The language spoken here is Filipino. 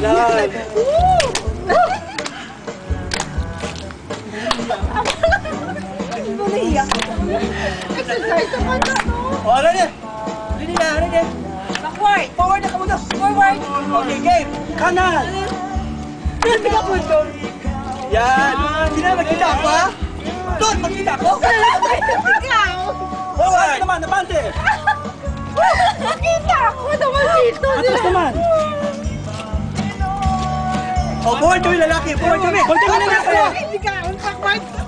Yan. Exercise naman na, no? O, ready? Ready na, ready? Backward. Forward na ka muna. Forward. Okay, game. Kanan. Hindi ka po ito. Yan. Hindi na magkita ako, ha? Doon, magkita ako. Ikaw. Forward naman, napante. Nakita ako naman dito. Atras naman. O, forward kami lalaki. Forward kami. Konti ka na nga kayo. Hindi ka. Backward.